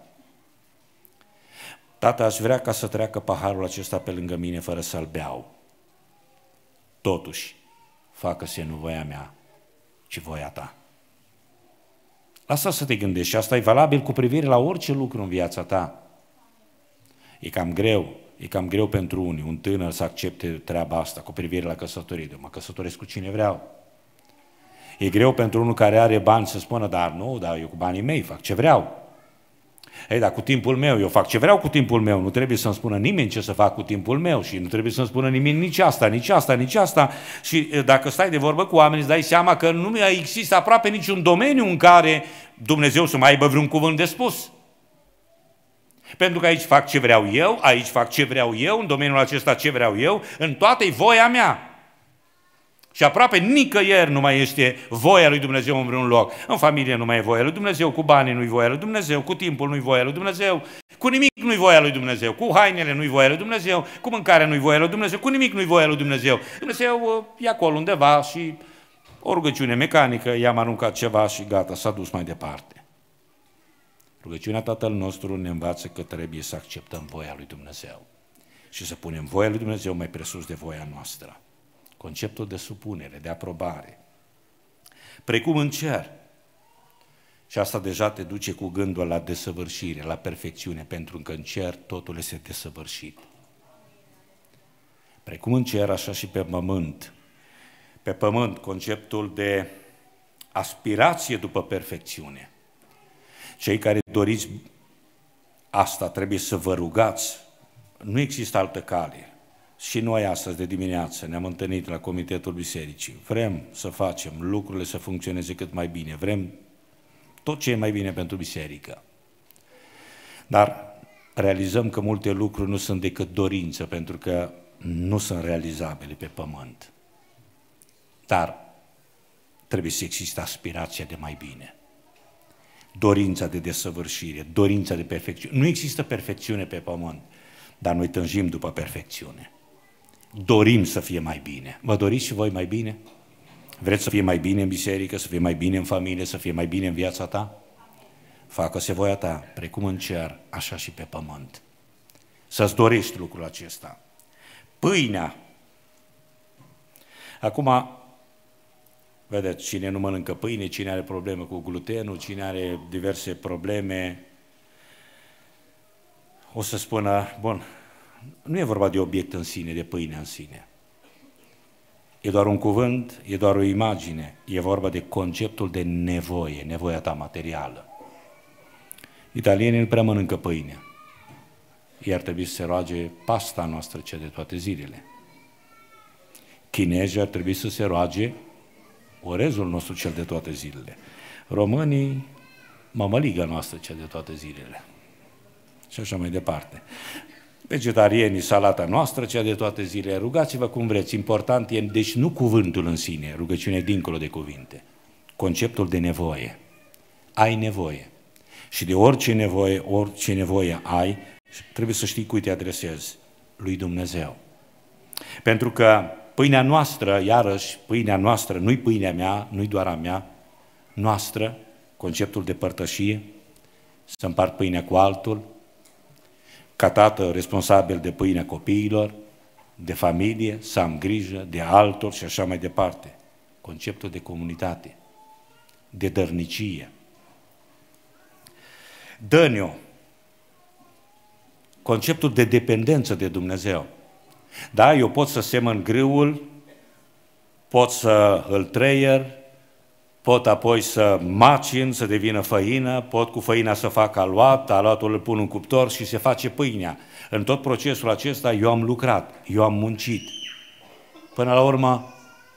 Tată, aș vrea ca să treacă paharul acesta pe lângă mine fără să-l beau. Totuși, facă-se nu voia mea, ci voia ta. Lasă să te gândești și asta e valabil cu privire la orice lucru în viața ta. E cam greu E cam greu pentru unii, un tânăr să accepte treaba asta cu privire la căsătorie. Mă căsătoresc cu cine vreau. E greu pentru unul care are bani să spună, dar eu cu banii mei fac ce vreau. Ei, dar cu timpul meu, eu fac ce vreau cu timpul meu, nu trebuie să-mi spună nimeni ce să fac cu timpul meu și nu trebuie să-mi spună nimeni nici asta, nici asta, nici asta. Și dacă stai de vorbă cu oameni, îți dai seama că nu există aproape niciun domeniu în care Dumnezeu să mai aibă vreun cuvânt de spus. Pentru că aici fac ce vreau eu, aici fac ce vreau eu, în domeniul acesta ce vreau eu, în toate-i voia mea. Și aproape nicăieri nu mai este voia lui Dumnezeu în vreun loc. În familie nu mai e voia lui Dumnezeu, cu banii nu-i voia lui Dumnezeu, cu timpul nu-i voia lui Dumnezeu, cu nimic nu-i voia lui Dumnezeu, cu hainele nu-i voia lui Dumnezeu, cu mâncarea nu-i voia lui Dumnezeu, cu nimic nu-i voia lui Dumnezeu. Dumnezeu e acolo undeva și o rugăciune mecanică, i-am aruncat ceva și gata, s-a dus mai departe. Rugăciunea Tatăl nostru ne învață că trebuie să acceptăm voia lui Dumnezeu și să punem voia lui Dumnezeu mai presus de voia noastră. Conceptul de supunere, de aprobare, precum în cer. Și asta deja te duce cu gândul la desăvârșire, la perfecțiune, pentru că în cer totul este desăvârșit. Precum în cer, așa și pe pământ. Pe pământ, conceptul de aspirație după perfecțiune. Cei care doriți asta trebuie să vă rugați. Nu există altă cale. Și noi astăzi de dimineață ne-am întâlnit la Comitetul Bisericii. Vrem să facem lucrurile să funcționeze cât mai bine. Vrem tot ce e mai bine pentru biserică. Dar realizăm că multe lucruri nu sunt decât dorință, pentru că nu sunt realizabile pe pământ. Dar trebuie să existe aspirația de mai bine. Dorința de desăvârșire, dorința de perfecțiune. Nu există perfecțiune pe pământ, dar noi tânjim după perfecțiune. Dorim să fie mai bine. Vă doriți și voi mai bine? Vreți să fie mai bine în biserică, să fie mai bine în familie, să fie mai bine în viața ta? Facă-se voia ta, precum în cer, așa și pe pământ. Să-ți dorești lucrul acesta. Pâinea. Acum, vedeți, cine nu mănâncă pâine, cine are probleme cu glutenul, cine are diverse probleme, o să spună, bun, nu e vorba de obiect în sine, de pâine în sine. E doar un cuvânt, e doar o imagine, e vorba de conceptul de nevoie, nevoia ta materială. Italienii nu prea mănâncă pâine. Ei ar trebui să se roage pasta noastră cea de toate zilele. Chinezii ar trebui să se roage orezul nostru cel de toate zilele. Românii, mămăliga noastră cea de toate zilele. Și așa mai departe. Vegetarienii, salata noastră, cea de toate zilele. Rugați-vă cum vreți. Important e, deci nu cuvântul în sine, rugăciune dincolo de cuvinte. Conceptul de nevoie. Ai nevoie. Și de orice nevoie ai, trebuie să știi cui te adresezi. Lui Dumnezeu. Pentru că pâinea noastră, iarăși, pâinea noastră, nu-i pâinea mea, nu-i doar a mea, noastră, conceptul de părtășie, să împart pâinea cu altul, ca tată responsabil de pâinea copiilor, de familie, să am grijă de altul și așa mai departe. Conceptul de comunitate, de dărnicie. Dă-ne-o, conceptul de dependență de Dumnezeu. Da, eu pot să semăn grâul, pot să îl treier, pot apoi să macin, să devină făină, pot cu făina să fac aluat, aluatul îl pun în cuptor și se face pâinea. În tot procesul acesta eu am lucrat, eu am muncit. Până la urmă,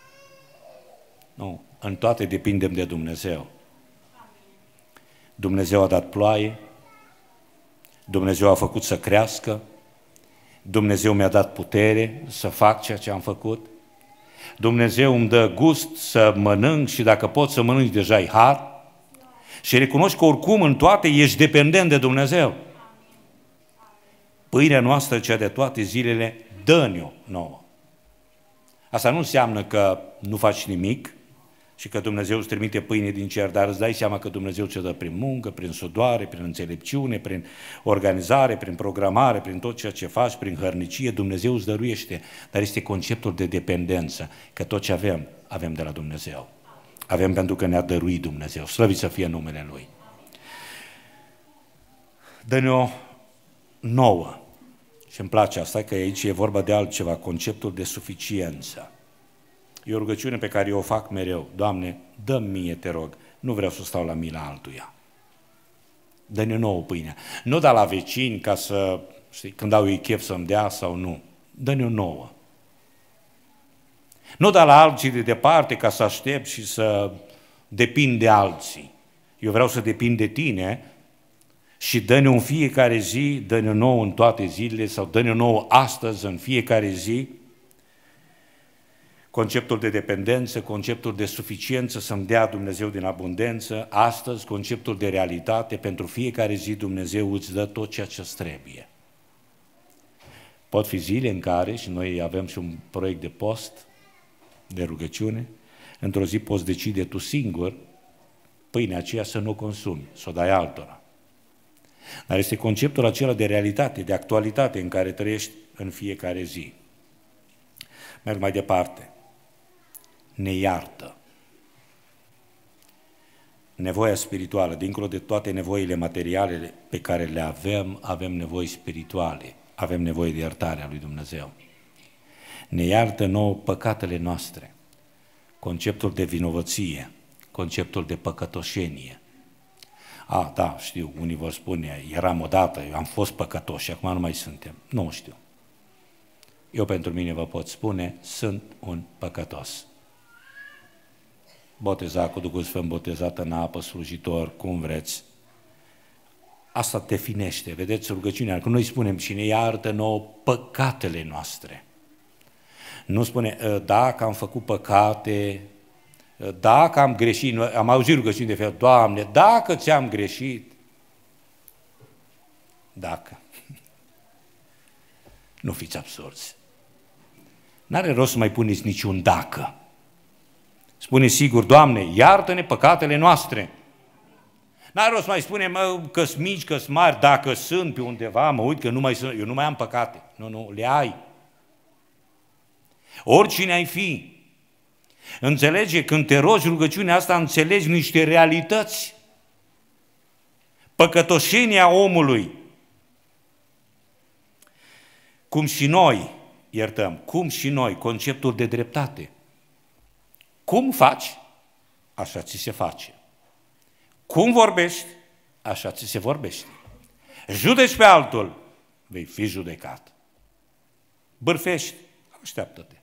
nu, în toate depindem de Dumnezeu. Dumnezeu a dat ploaie, Dumnezeu a făcut să crească, Dumnezeu mi-a dat putere să fac ceea ce am făcut, Dumnezeu îmi dă gust să mănânc și dacă pot să mănânc deja-i har și recunoști că oricum în toate ești dependent de Dumnezeu. Pâinea noastră, cea de toate zilele, dă-ne-o nouă. Asta nu înseamnă că nu faci nimic și că Dumnezeu îți trimite pâine din cer, dar îți dai seama că Dumnezeu ți-o dă prin muncă, prin sudoare, prin înțelepciune, prin organizare, prin programare, prin tot ceea ce faci, prin hărnicie, Dumnezeu îți dăruiește, dar este conceptul de dependență, că tot ce avem, avem de la Dumnezeu. Avem pentru că ne-a dăruit Dumnezeu, slăvit să fie numele Lui. Dă-ne-o nouă. Și îmi place asta, că aici e vorba de altceva, conceptul de suficiență. E o rugăciune pe care eu o fac mereu. Doamne, dă-mi mie, te rog, nu vreau să stau la mila altuia. Dă-ne nouă pâinea. Nu da la vecini ca să, știi, când au ei chef să-mi dea sau nu. Dă-ne o nouă. Nu da la alții de departe ca să aștept și să depind de alții. Eu vreau să depind de tine și dă-ne în fiecare zi, dă-ne nouă în toate zilele sau dă-ne nouă astăzi în fiecare zi. Conceptul de dependență, conceptul de suficiență să-mi dea Dumnezeu din abundență, astăzi conceptul de realitate, pentru fiecare zi Dumnezeu îți dă tot ceea ce-ți trebuie. Pot fi zile în care, și noi avem și un proiect de post, de rugăciune, într-o zi poți decide tu singur pâinea aceea să nu o consumi, să o dai altora. Dar este conceptul acela de realitate, de actualitate în care trăiești în fiecare zi. Merg mai departe. Ne iartă. Nevoia spirituală, dincolo de toate nevoile materiale pe care le avem, avem nevoi spirituale, avem nevoie de iertarea lui Dumnezeu. Ne iartă nouă păcatele noastre, conceptul de vinovăție, conceptul de păcătoșenie. Da, știu, unii vor spune, eram odată, eu am fost păcătos și acum nu mai suntem. Nu știu. Eu pentru mine vă pot spune, sunt un păcătos. Botezat cu Duhul Sfânt, botezat în apă, slujitor, cum vreți. Asta te finește, vedeți rugăciunea, când noi spunem cine iartă nouă păcatele noastre. Nu spune, dacă am făcut păcate, dacă am greșit, am auzit rugăciuni de fel, Doamne, dacă ți-am greșit, dacă. Nu fiți absurzi. N-are rost să mai puneți niciun dacă. Spune sigur, Doamne, iartă-ne păcatele noastre. N-are rost să mai spunem că-s mici, că-s mari, dacă sunt pe undeva, mă uit că eu nu mai am păcate. Nu, le ai. Oricine ai fi, înțelege, când te rogi rugăciunea asta, înțelegi niște realități. Păcătoșenia omului. Cum și noi iertăm, cum și noi, conceptul de dreptate. Cum faci, așa ți se face. Cum vorbești, așa ți se vorbește. Judeci pe altul, vei fi judecat. Bârfești, așteaptă-te.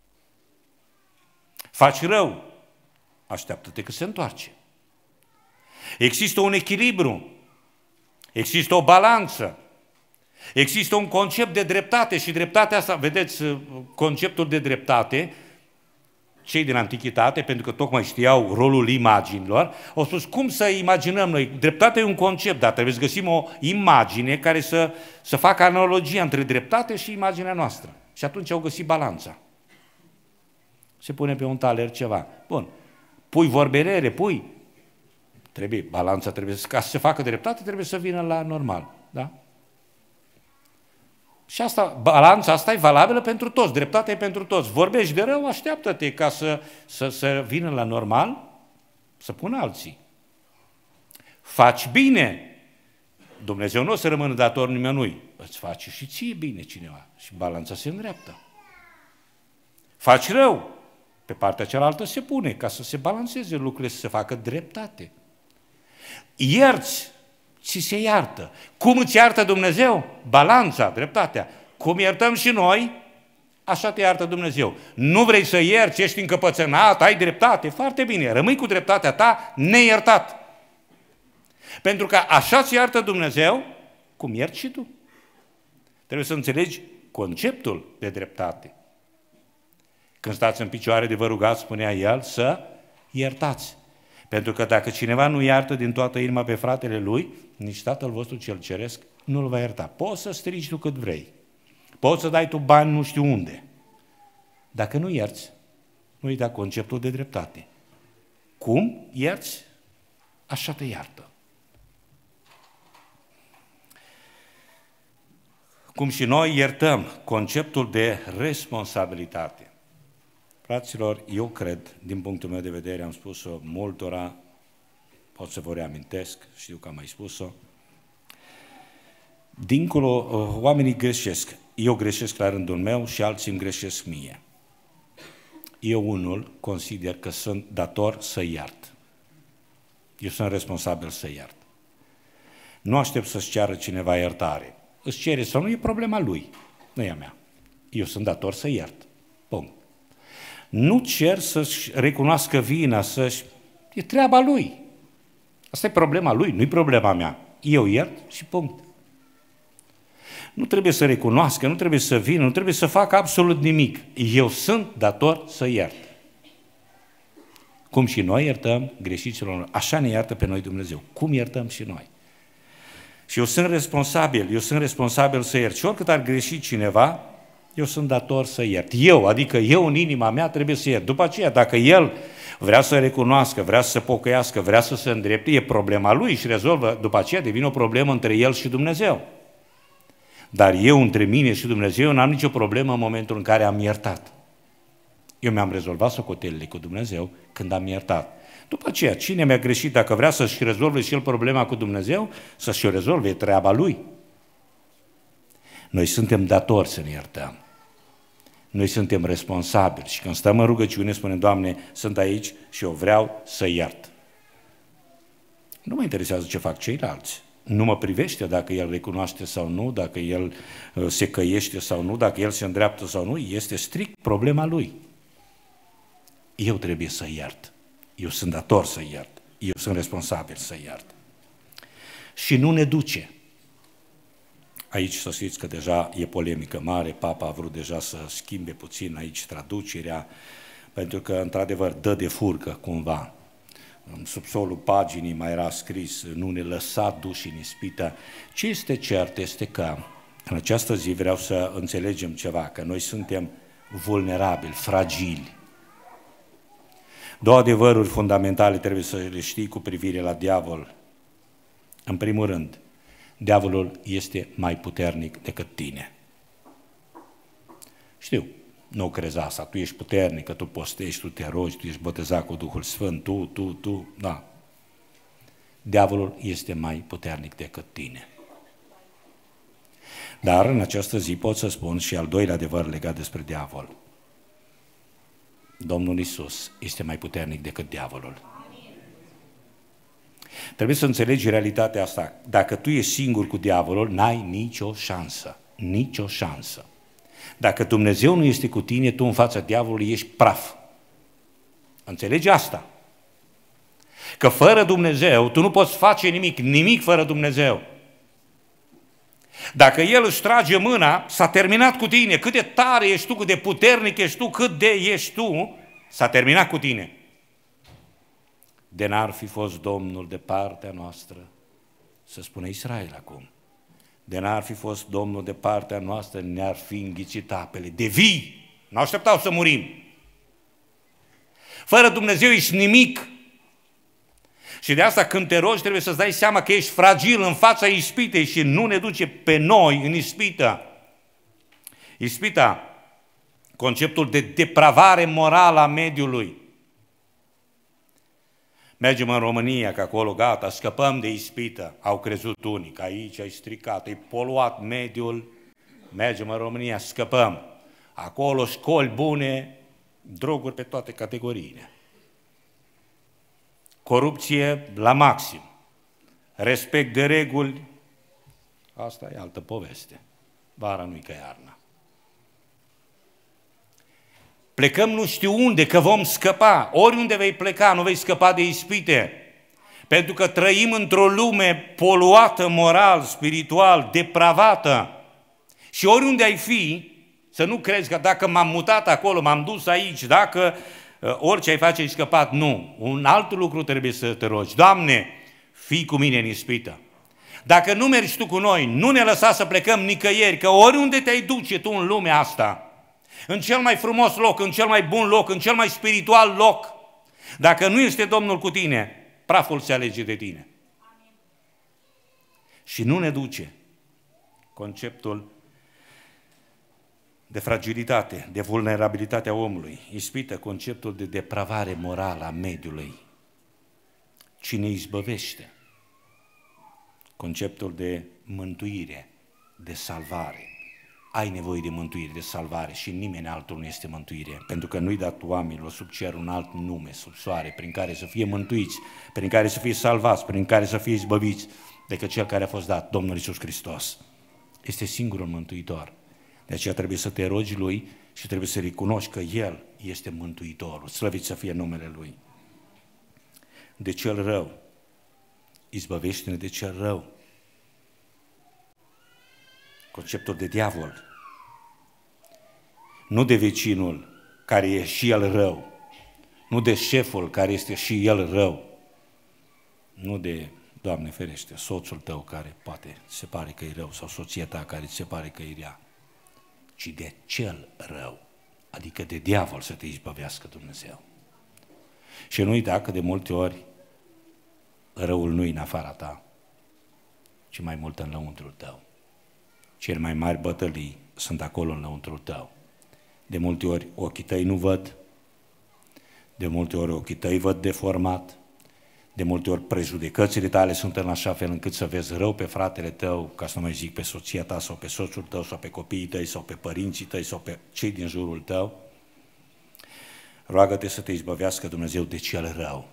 Faci rău, așteaptă-te că se întoarce. Există un echilibru, există o balanță, există un concept de dreptate și dreptatea asta, vedeți, conceptul de dreptate, cei din Antichitate, pentru că tocmai știau rolul imaginilor, au spus, cum să imaginăm noi? Dreptatea e un concept, dar trebuie să găsim o imagine care să facă analogia între dreptate și imaginea noastră. Și atunci au găsit balanța. Se pune pe un taler ceva. Bun, pui vorbelele, balanța trebuie, ca să se facă dreptate, trebuie să vină la normal, da? Și asta, balanța asta e valabilă pentru toți, dreptatea e pentru toți. Vorbești de rău, așteaptă-te ca să vină la normal, să pună alții. Faci bine, Dumnezeu nu o să rămână dator nimănui, îți face și ție bine cineva și balanța se îndreaptă. Faci rău, pe partea cealaltă se pune ca să se balanceze lucrurile, să se facă dreptate. Ierți, ți se iartă. Cum îți iartă Dumnezeu? Balanța, dreptatea. Cum iertăm și noi, așa te iartă Dumnezeu. Nu vrei să ierți, ești încăpățânat, ai dreptate, foarte bine, rămâi cu dreptatea ta neiertat. Pentru că așa ți iartă Dumnezeu, cum ierți și tu. Trebuie să înțelegi conceptul de dreptate. Când stați în picioare de vă rugați, spunea el, să iertați. Pentru că dacă cineva nu iartă din toată inima pe fratele lui, nici Tatăl vostru cel ceresc nu-l va ierta. Poți să strigi tu cât vrei. Poți să dai tu bani nu știu unde. Dacă nu ierți, nu-i da conceptul de dreptate. Cum ierți, așa te iartă. Cum și noi iertăm, conceptul de responsabilitate. Fraților, eu cred, din punctul meu de vedere, am spus-o multora, pot să vă reamintesc, știu că am mai spus-o, dincolo, oamenii greșesc. eu greșesc la rândul meu și alții îmi greșesc mie. Eu unul consider că sunt dator să iert. Eu sunt responsabil să iert. Nu aștept să-și ceară cineva iertare. Îți cere sau nu, e problema lui, nu e a mea. Eu sunt dator să iert. Punct. Nu cer să-și recunoască vina, e treaba lui. Asta e problema lui, nu e problema mea. Eu iert și punct. Nu trebuie să recunoască, nu trebuie să vină, nu trebuie să facă absolut nimic. Eu sunt dator să iert. Cum și noi iertăm greșiților, așa ne iartă pe noi Dumnezeu. Cum iertăm și noi. Și eu sunt responsabil să iert. Și oricât ar greși cineva, eu sunt dator să iert. Adică eu în inima mea trebuie să iert. După aceea, dacă el vrea să recunoască, vrea să se pocăiască, vrea să se îndrepte, e problema lui și rezolvă, după aceea devine o problemă între el și Dumnezeu. Dar eu între mine și Dumnezeu n-am nicio problemă în momentul în care am iertat. Eu mi-am rezolvat socotelile cu Dumnezeu când am iertat. După aceea, cine mi-a greșit, dacă vrea să-și rezolve și el problema cu Dumnezeu, să-și o rezolve, e treaba lui. Noi suntem datori să ne iertăm. Noi suntem responsabili și când stăm în rugăciune spunem, Doamne, sunt aici și eu vreau să iert. Nu mă interesează ce fac ceilalți. Nu mă privește dacă el recunoaște sau nu, dacă el se căiește sau nu, dacă el se îndreaptă sau nu, este strict problema lui. Eu trebuie să iert. Eu sunt dator să iert. Eu sunt responsabil să iert. Și nu ne duce. Aici să știți că deja e polemică mare, Papa a vrut deja să schimbe puțin aici traducerea, pentru că într-adevăr dă de furcă cumva. În subsolul paginii mai era scris, nu ne lăsa duși în ispită. Ce este cert este că în această zi vreau să înțelegem ceva, că noi suntem vulnerabili, fragili. Două adevăruri fundamentale trebuie să le știi cu privire la diavol. În primul rând, diavolul este mai puternic decât tine. Știu, nu crezi asta, tu ești puternic, că tu postești, tu te rogi, tu ești botezat cu Duhul Sfânt, tu, da. Diavolul este mai puternic decât tine. Dar în această zi pot să spun și al doilea adevăr legat despre diavol. Domnul Iisus este mai puternic decât diavolul. Trebuie să înțelegi realitatea asta. Dacă tu ești singur cu diavolul, n-ai nicio șansă. Nicio șansă. Dacă Dumnezeu nu este cu tine, tu în fața diavolului ești praf. Înțelegi asta? Că fără Dumnezeu tu nu poți face nimic, nimic fără Dumnezeu. Dacă El își trage mâna, s-a terminat cu tine. Cât de tare ești tu, cât de puternic ești tu, cât de ești tu, s-a terminat cu tine. De n-ar fi fost Domnul de partea noastră, să spune Israel acum, de n-ar fi fost Domnul de partea noastră, ne-ar fi înghițit apele. De vii, nu așteptau să murim. Fără Dumnezeu ești nimic. Și de asta când te rogi trebuie să-ți dai seama că ești fragil în fața ispitei și nu ne duce pe noi în ispită. Ispita, conceptul de depravare morală a mediului. Mergem în România, că acolo gata, scăpăm de ispită. Au crezut unii că aici ai stricat, e poluat mediul. Mergem în România, scăpăm. Acolo școli bune, droguri pe toate categoriile. Corupție la maxim. Respect de reguli, asta e altă poveste. Vara nu-i ca iarna. Plecăm nu știu unde, că vom scăpa. Oriunde vei pleca, nu vei scăpa de ispite. Pentru că trăim într-o lume poluată moral, spiritual, depravată. Și oriunde ai fi, să nu crezi că dacă m-am mutat acolo, m-am dus aici, dacă orice ai face ai scăpat. Nu. Un alt lucru trebuie să te rogi. Doamne, fii cu mine în ispită. Dacă nu mergi tu cu noi, nu ne lăsa să plecăm nicăieri, că oriunde te-ai duce tu în lumea asta, în cel mai frumos loc, în cel mai bun loc, în cel mai spiritual loc, dacă nu este Domnul cu tine, praful se alege de tine. Amin. Și nu ne duce conceptul de fragilitate, de vulnerabilitate a omului, ispită conceptul de depravare morală a mediului. Cine izbăvește? Conceptul de mântuire, de salvare. ai nevoie de mântuire, de salvare și nimeni altul nu este mântuire, pentru că nu-i dat oamenilor sub cer un alt nume, sub soare, prin care să fie mântuiți, prin care să fie salvați, prin care să fie izbăviți, decât cel care a fost dat, Domnul Iisus Hristos. Este singurul mântuitor. De aceea trebuie să te rogi Lui și trebuie să recunoști că El este mântuitorul. Slăvit să fie numele Lui. De cel rău. Izbăvește-ne de cel rău. Conceptul de diavol. Nu de vecinul care e și el rău. Nu de șeful care este și el rău. Nu de, Doamne ferește, soțul tău care poate se pare că e rău sau soția ta care se pare că e rea, ci de cel rău, adică de diavol să te izbăvească Dumnezeu. Și nu uita că de multe ori răul nu e în afara ta, ci mai mult în lăuntrul tău. Cele mai mari bătălii sunt acolo în lăuntrul tău. De multe ori ochii tăi nu văd, de multe ori ochii tăi văd deformat, de multe ori prejudecățile tale sunt în așa fel încât să vezi rău pe fratele tău, ca să nu mai zic pe soția ta sau pe soțul tău sau pe copiii tăi sau pe părinții tăi sau pe cei din jurul tău. Roagă-te să te izbăvească Dumnezeu de cel rău.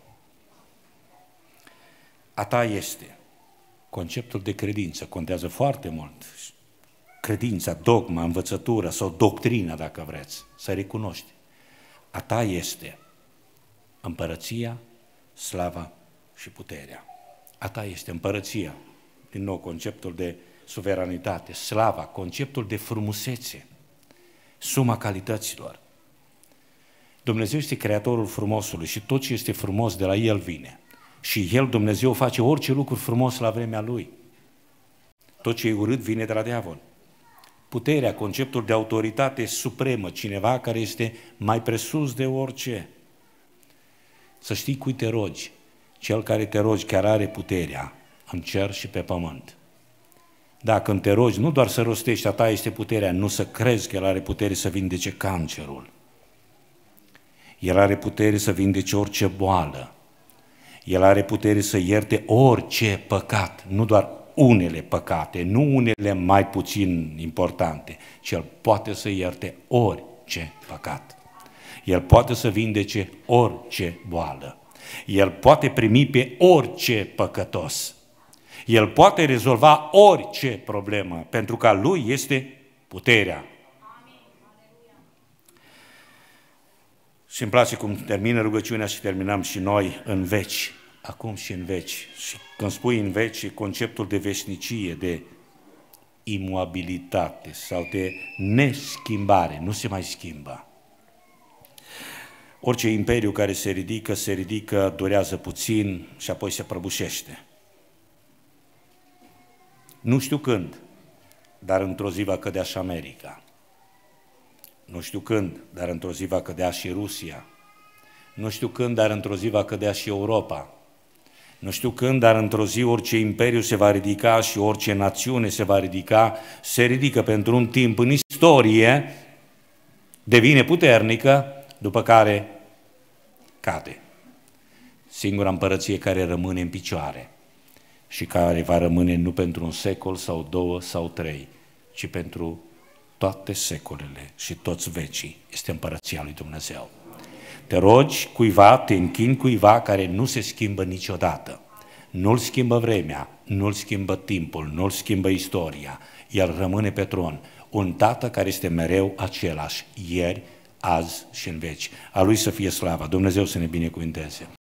A ta este. Conceptul de credință contează foarte mult. Credința, dogma, învățătura sau doctrina, dacă vreți, să recunoști. A ta este împărăția, slava și puterea. A ta este împărăția, din nou conceptul de suveranitate, slava, conceptul de frumusețe, suma calităților. Dumnezeu este creatorul frumosului și tot ce este frumos de la El vine. Și El, Dumnezeu, face orice lucru frumos la vremea Lui. Tot ce e urât vine de la diavol. Puterea, conceptul de autoritate supremă, cineva care este mai presus de orice. Să știi cui te rogi. Cel care te rogi chiar are puterea în cer și pe pământ. Dacă te rogi, nu doar să rostești, a ta este puterea, nu să crezi că El are putere să vindece cancerul. El are putere să vindece orice boală. El are putere să ierte orice păcat, nu doar unele păcate, nu unele mai puțin importante, ci El poate să ierte orice păcat. El poate să vindece orice boală. El poate primi pe orice păcătos. El poate rezolva orice problemă, pentru că a Lui este puterea. Și îmi place cum termină rugăciunea și terminăm și noi în veci, acum și în veci. Și când spui în veci, conceptul de veșnicie, de imuabilitate sau de neschimbare, nu se mai schimbă. Orice imperiu care se ridică, durează puțin și apoi se prăbușește. Nu știu când, dar într-o zi va cădea și America. Nu știu când, dar într-o zi va cădea și Rusia. Nu știu când, dar într-o zi va cădea și Europa. Nu știu când, dar într-o zi orice imperiu se va ridica și orice națiune se va ridica, se ridică pentru un timp în istorie, devine puternică, după care cade. Singura împărăție care rămâne în picioare și care va rămâne nu pentru un secol sau 2 sau 3, ci pentru toate secolele și toți vecii, este împărăția lui Dumnezeu. Te rogi cuiva, te închini cuiva care nu se schimbă niciodată. Nu-l schimbă vremea, nu-l schimbă timpul, nu-l schimbă istoria. El rămâne pe tron. Un tată care este mereu același, ieri, azi și în veci. A Lui să fie slava. Dumnezeu să ne binecuvinteze.